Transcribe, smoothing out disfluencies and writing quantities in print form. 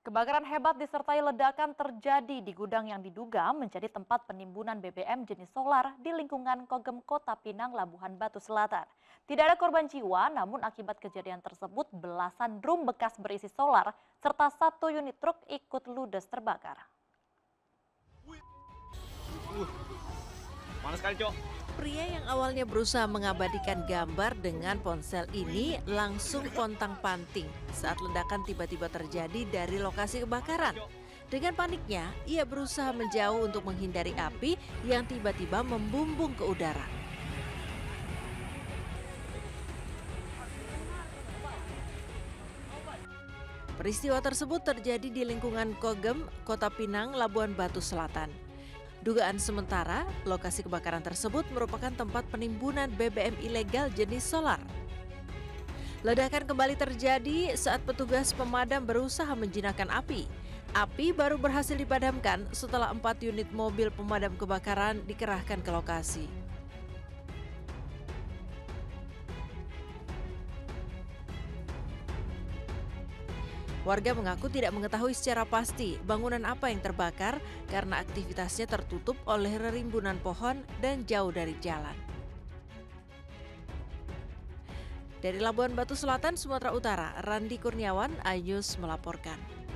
Kebakaran hebat disertai ledakan terjadi di gudang yang diduga menjadi tempat penimbunan BBM jenis solar di lingkungan Kogem Kota Pinang, Labuhan Batu Selatan. Tidak ada korban jiwa, namun akibat kejadian tersebut belasan drum bekas berisi solar serta satu unit truk ikut ludes terbakar. Panas sekali, Cok. Pria yang awalnya berusaha mengabadikan gambar dengan ponsel ini langsung pontang-panting saat ledakan tiba-tiba terjadi dari lokasi kebakaran. Dengan paniknya, ia berusaha menjauh untuk menghindari api yang tiba-tiba membumbung ke udara. Peristiwa tersebut terjadi di lingkungan Kogem, Kota Pinang, Labuhan Batu Selatan. Dugaan sementara, lokasi kebakaran tersebut merupakan tempat penimbunan BBM ilegal jenis solar. Ledakan kembali terjadi saat petugas pemadam berusaha menjinakkan api. Api baru berhasil dipadamkan setelah 4 unit mobil pemadam kebakaran dikerahkan ke lokasi. Warga mengaku tidak mengetahui secara pasti bangunan apa yang terbakar karena aktivitasnya tertutup oleh rerimbunan pohon dan jauh dari jalan. Dari Labuhan Batu Selatan, Sumatera Utara, Randi Kurniawan, iNews melaporkan.